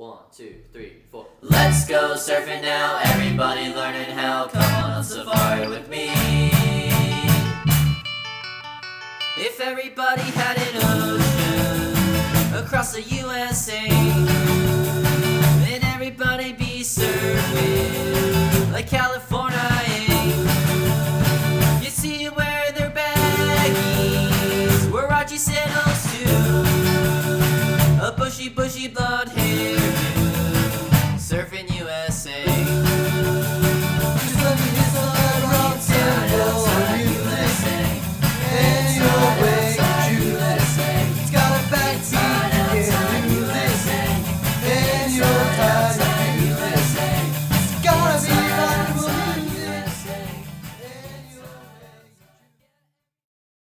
1, 2, 3, 4. Let's go surfing now, everybody learning how. Come on safari with me. If everybody had an ocean across the USA,